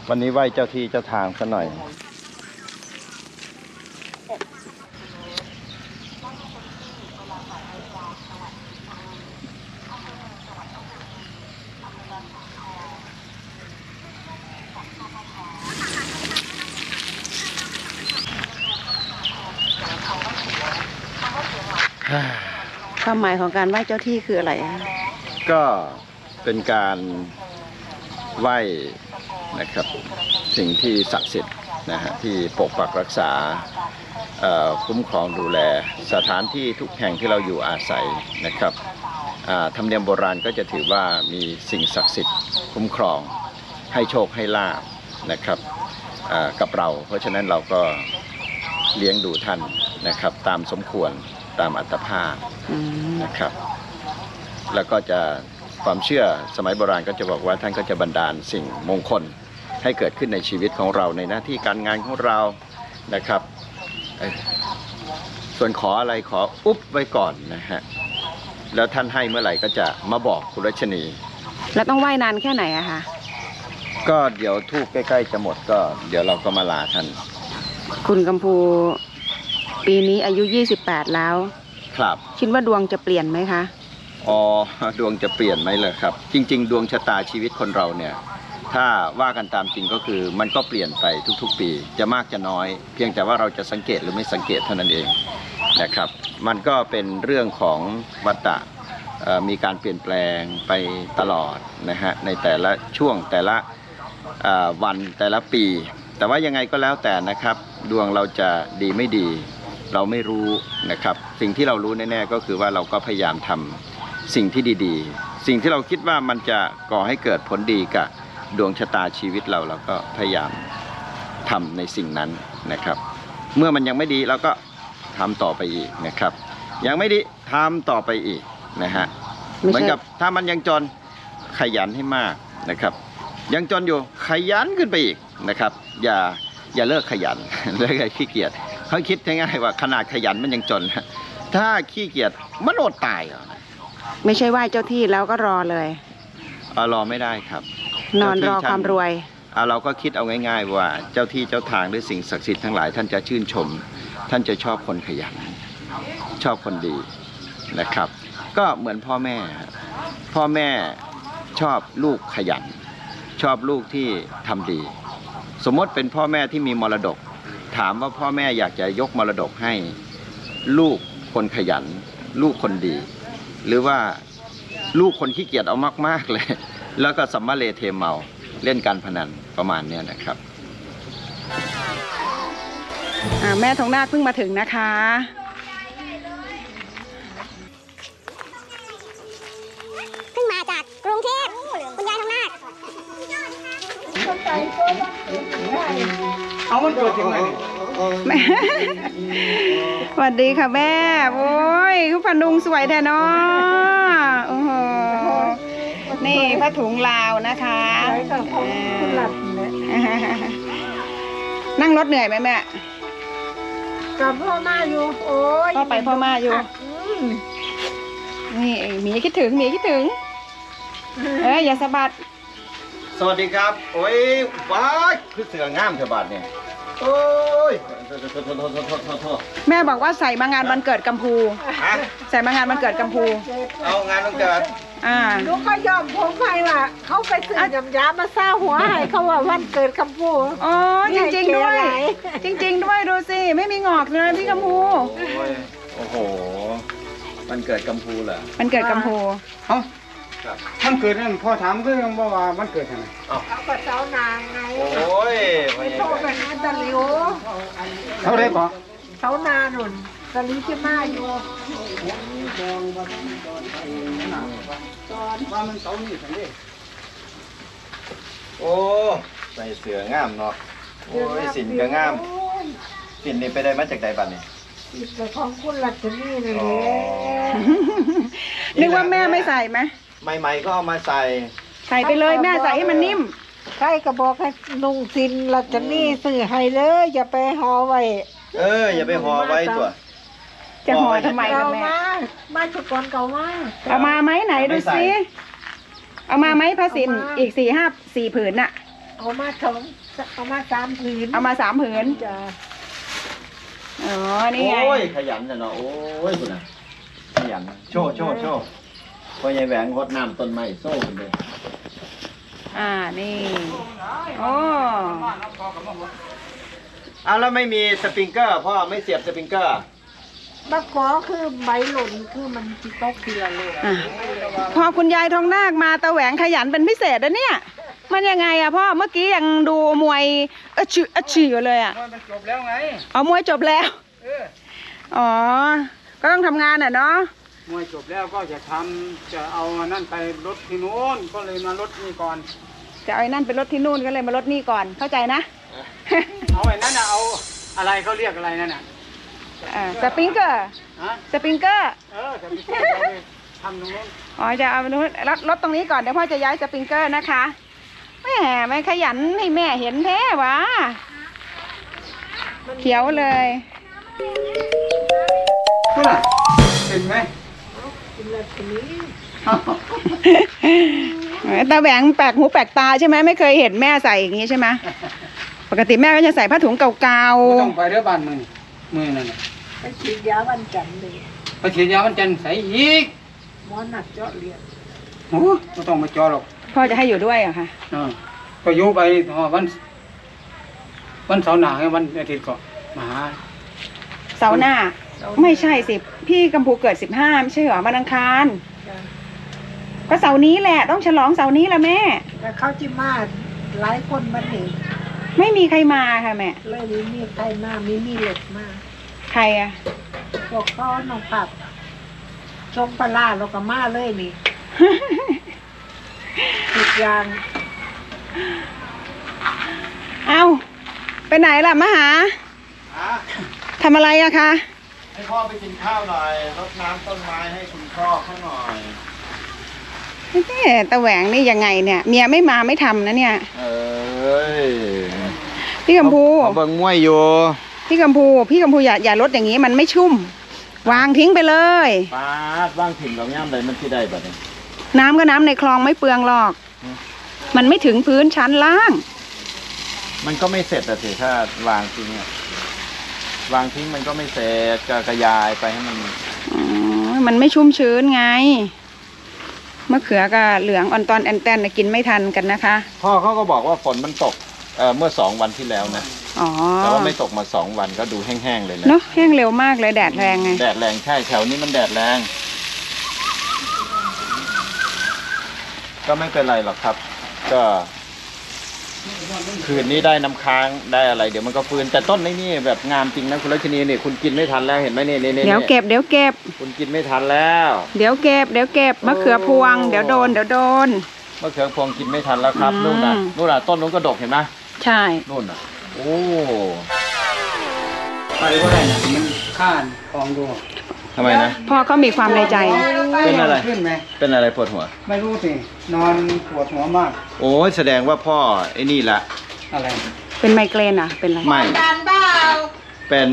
วันนี้ไหว้เจ้าที่เจ้าทางซะหน่อยความหมายของการไหว้เจ้าที่คืออะไรก็เป็นการไหว้นะครับสิ่งที่ศักดิ์สิทธิ์นะฮะที่ปกปักรักษาคุ้มครองดูแลสถานที่ทุกแห่งที่เราอยู่อาศัยนะครับธรรมเนียมโบราณก็จะถือว่ามีสิ่งศักดิ์สิทธิ์คุ้มครองให้โชคให้ลาภนะครับกับเราเพราะฉะนั้นเราก็เลี้ยงดูท่านนะครับตามสมควรตามอัตภาพนะครับแล้วก็จะความเชื่อสมัยโบราณก็จะบอกว่าท่านก็จะบันดาลสิ่งมงคลให้เกิดขึ้นในชีวิตของเราในหน้าที่การงานของเรานะครับส่วนขออะไรขออุ๊บไว้ก่อนนะฮะแล้วท่านให้เมื่อไหร่ก็จะมาบอกคุณรัชนีแล้วต้องไหว้นานแค่ไหนอะคะก็เดี๋ยวทูบใกล้ๆจะหมดก็เดี๋ยวเราก็มาลาท่านคุณกัมพูปีนี้อายุ28แล้วครับคิดว่าดวงจะเปลี่ยนไหมคะอ๋อดวงจะเปลี่ยนไหมเลยครับจริงๆดวงชะตาชีวิตคนเราเนี่ยถ้าว่ากันตามจริงก็คือมันก็เปลี่ยนไปทุกๆปีจะมากจะน้อยเพียงแต่ว่าเราจะสังเกตหรือไม่สังเกตเท่านั้นเองนะครับมันก็เป็นเรื่องของวัฏฏะมีการเปลี่ยนแปลงไปตลอดนะฮะในแต่ละช่วงแต่ละวันแต่ละปีแต่ว่ายังไงก็แล้วแต่นะครับดวงเราจะดีไม่ดีเราไม่รู้นะครับสิ่งที่เรารู้แน่ๆก็คือว่าเราก็พยายามทำสิ่งที่ดีๆสิ่งที่เราคิดว่ามันจะก่อให้เกิดผลดีกับดวงชะตาชีวิตเราก็พยายามทำในสิ่งนั้นนะครับเมื่อมันยังไม่ดีเราก็ทำต่อไปอีกนะครับยังไม่ดีทำต่อไปอีกนะฮะเหมือนกับถ้ามันยังจนขยันให้มากนะครับยังจนอยู่ขยันขึ้นไปอีกนะครับอย่าเลิกขยันเลิกขี้เกียจเขาคิดง่ายๆว่าขนาดขยันมันยังจนถ้าขี้เกียจมันอดตายไม่ใช่ไหว้เจ้าที่แล้วก็รอเลยรอไม่ได้ครับนอนรอความรวยเราก็คิดเอาง่ายๆว่าเจ้าที่เจ้าทางหรือสิ่งศักดิ์สิทธิ์ทั้งหลายท่านจะชื่นชมท่านจะชอบคนขยันชอบคนดีนะครับก็เหมือนพ่อแม่ชอบลูกขยันชอบลูกที่ทำดีสมมติเป็นพ่อแม่ที่มีมรดกถามว่าพ่อแม่อยากจะยกมรดกให้ลูกคนขยันลูกคนดีหรือว่าลูกคนขี้เกียจเอามากๆเลยแล้วก็สัมมาเลเทเมาเล่นการพนันประมาณนี้นะครับแม่ทองนาคเพิ่งมาถึงนะคะเพิ่งมาจากกรุงเทพคุณยายทองนาคเอามันเกิดยังไงแม่สวัสดีค่ะแม่โอ้ยคุณพนุงสวยแท้เนาะโอ้โหนี่ผ้าถุงลาวนะคะนั่งรถเหนื่อยไหมแม่กับพ่อมาอยู่โอ้ยพ่อไปพ่อมาอยู่นี่หมีคิดถึงอย่าสะบัดสวัสดีครับโอ้ยว้าคือเสืองามเถอะบาทเนี่ยโอ้ยแม่บอกว่าใส่มางานวันเกิดกัมพูใส่มางานวันเกิดกัมพูเอางานวันเกิดลูกเขายอมผมไปว่าเขาไปซื้อยำยามาซาหัวให้เขาว่าวันเกิดกัมพูอ๋อจริงๆด้วยดูสิไม่มีงอกเลยพี่กัมพูโอ้โหวันเกิดกัมพูเหรอวันเกิดกัมพูท่านเกิดนั่นพ่อถามก็ยังบอกว่ามันเกิดยังไงเขาก็เจ้านางไงโอ้ยไปโทษกันนะตะลิวเขาได้ปะเจ้านาหนุนตะลิวจะมาอยู่โอ้ใส่เสืองามเนาะโอ้ยสินก็งามสินนี่ไปได้มาจากใดบ้านนี่แต่ของคุณรัชนีนี่แหละนึกว่าแม่ไม่ใส่ไหมใหม่ๆก็เอามาใส่ไปเลยแม่ใส่ให้มันนิ่มใครก็บอกให้นุ่งสินรัชนีซื้อให้เลยอย่าไปห่อไว้อย่าไปห่อไว้ตัวจะห่อทำไมล่ะแม่มาชุดก่อนเก่ามาเอามาไหมไหนดูสิเอามาไหมผ้าสินอีก4-5 ผืนน่ะเอามา3 ผืนเอามา3 ผืนจ้ะอ๋อนี่ไงโอ้ยขยันจังเนาะโอ้ยคุณน่ะขยันโชว์พอยายแหวงรดน้ำต้นไม้โซ่กันเลยนี่โอ้เอาแล้วไม่มีสปริงเกอร์พ่อไม่เสียบสปริงเกอร์มะกอคือใบหล่นคือมันสิตกทีละโลพอคุณยายทองนาคมาตะแหวงขยันเป็นพิเศษนะเนี่ยมันยังไงอะพ่อเมื่อกี้ยังดูมวยชื่ออยู่เลยอะมันจบแล้วไงเอามวยจบแล้ว อ๋อก็ต้องทำงานอะเนาะมวยจบแล้วก็จะเอานั่นไปรถที่นู้นก็เลยมารถนี่ก่อนจะเอาไอ้นั่นไปรถที่นู่นก็เลยมารถนี่ก่อนเข้าใจนะเอาไอ้นั่นน่ะเอาอะไรเขาเรียกอะไรนั่นน่ะสปริงเกอร์ฮะสปริงเกอร์จะไปเอาไปทำตรงนู้นอ๋อจะเอาไปรถตรงนี้ก่อนเดี๋ยวพ่อจะย้ายสปริงเกอร์นะคะแม่ไม่ขยันให้แม่เห็นแท้วะเขียวเลยพูดน่ะเห็นไหมกินแล้วทีนี้ตาแหวงแปลกหูแปลกตาใช่ไหมไม่เคยเห็นแม่ใส่อย่างนี้ใช่ไหมปกติแม่ก็จะใส่ผ้าถุงเก่าไม่ต้องไปเรือบ้านมือนั่นน่ะไปฉีดยาวันจันทร์เลยไปฉีดยาวันจันทร์ใส่อีกหมอนัดเจาะเลือดโอ้ไม่ต้องมาจอหรอกๆพ่อจะให้อยู่ด้วยเหรอคะก็อยู่ไปวันเสาร์หน้าให้วันอาทิตย์ก็มาหาเสาร์หน้าไม่ใช่สิพี่กัมพูเกิด15ไม่ใช่เหรอวันอังคารจ้ะก็เสาร์นี้แหละต้องฉลองเสาร์นี้แหละแม่แต่เขาจิมาหลายคนมาเห็นไม่มีใครมาค่ะแม่เลยมีใครมามีเหล็กมาใครอะพวกเขาน้องผับชงปลาร้าเราก็มาเลยนี่ ทุกอย่างเอาไปไหนล่ะมาหาทำอะไรอะคะให้พ่อไปกินข้าวหน่อยรดน้ำต้นไม้ให้คุณพ่อเขาหน่อยตะแหวงนี่ยังไงเนี่ยเมียไม่มาไม่ทำนะเนี่ยเอ้ยพี่กัมพูเขาเบิ่งมวยอยู่พี่กัมพูอย่าลดอย่างนี้มันไม่ชุ่ม วางทิ้งไปเลยปาดว่างถิ่นเราย่ำใดมันที่ได้บัดนี้น้ำก็น้ำในคลองไม่เปลืองหรอก มันไม่ถึงพื้นชั้นล่างมันก็ไม่เสร็จอะสิถ้าวางทิ้งอะวางทิ้งมันก็ไม่เสร็จก็กระยายไปให้มันอ๋อมันไม่ชุ่มชื้นไงมะเขือกับเหลืองอ่อนตอนแอนแตนน่ะกินไม่ทันกันนะคะพ่อเขาก็บอกว่าฝนมันตกเมื่อ2 วันที่แล้วนะอ๋อแต่ว่าไม่ตกมา2 วันก็ดูแห้งๆเลยนะเนาะแห้งเร็วมากเลยแดดแรงไงแดดแรงใช่แถวนี้มันแดดแรง ก็ไม่เป็นไรหรอกครับ ก็คืนนี้ได้น้ำค้างได้อะไร เดี๋ยวมันก็ฟื้นแต่ต้นนี่แบบงามจริงนะคุณรัชนีนี่คุณกินไม่ทันแล้วเห็นไหมนี่เดี๋ยวเก็บคุณกินไม่ทันแล้วเดี๋ยวเก็บมะเขือพวงเดี๋ยวโดนมะเขือพวงกินไม่ทันแล้วครับอืมนู่นน่ะต้นนู้นก็ดกเห็นไหมใช่นู่นน่ะโอ้ไปก็ได้นะมันข้านของดูทำไมนะพ่อเขามีความในใจเป็นอะไรขึ้นไหมเป็นอะไรปวดหัวไม่รู้สินอนปวดหัวมากโอ้ยแสดงว่าพ่อไอ้นี่ละอะไรเป็นไมเกรนอ่ะเป็นอะไรไม่เป็น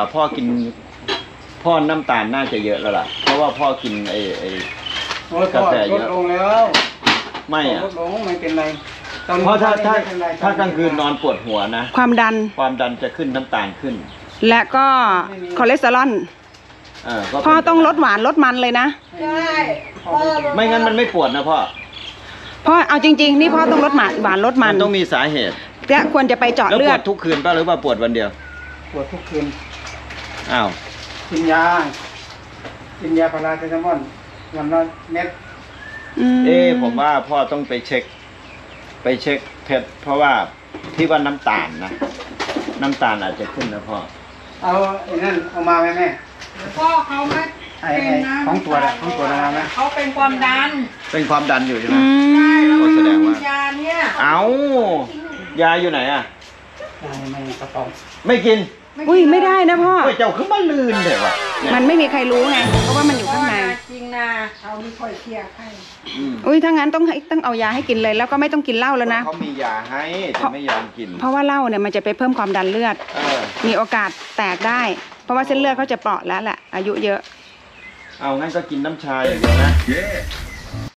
พ่อน้ำตาลน่าจะเยอะแล้วล่ะ เพราะว่าพ่อกินไอ้โอ้ยกาแฟเยอะลดลงแล้วไม่อะลดลงไม่เป็นไรตอนนี้เพราะถ้าไม่เป็นไรกลางคืนนอนปวดหัวนะความดันความดันจะขึ้นน้ำตาลขึ้นและก็คอเลสเตอรอลก็เป็นพ่อต้องลดหวานลดมันเลยนะใช่ไม่งั้นมันไม่ปวดนะพ่อพ่อเอาจริงๆนี่พ่อต้องลดหวานลดมัมัน นต้องมีสาเหตุและควรจะไปเจาะแล้วเลืปอวดดทุกคืนป่ะหรือว่าปวดวันเดียวปวดทุกคืนอ้าวกินยาพาราเซตามอลวันละเม็ดผมว่าพ่อต้องไปเช็คเพชรเพราะว่าที่ว่าน้ำตาลนะน้ำตาลอาจจะขึ้นนะพ่อเอาไอ้นั่นเอามาไหมแม่พ่อเขาไม่ไอ้ของตัวละมาไหมเขาเป็นความดันเป็นความดันอยู่ใช่ไหมแล้วก็แสดงว่ายาเนี่ยเอายาอยู่ไหนอ่ะไม่กระป๋องไม่กินอุ้ยไม่ได้นะพ่อเฮ้ยเจ้าคือมันลืนเดี๋ยววะเนี่ยมันไม่มีใครรู้ไงเพราะว่ามันอยู่ข้างในจริงนะเขาไม่ค่อยเคลียร์ให้อืมอุ้ยถ้างั้นต้องเอายาให้กินเลย แล้วก็ไม่ต้องกินเหล้าแล้วนะเขามียาให้แต่ไม่ยอมกินเพราะว่าเหล้าเนี่ยมันจะไปเพิ่มความดันเลือด มีโอกาสแตกได้ เพราะว่าเส้นเลือดเขาจะเปราะแล้วแหละอายุเยอะเอางั้นก็กินน้ำชาอย่างเดียวนะ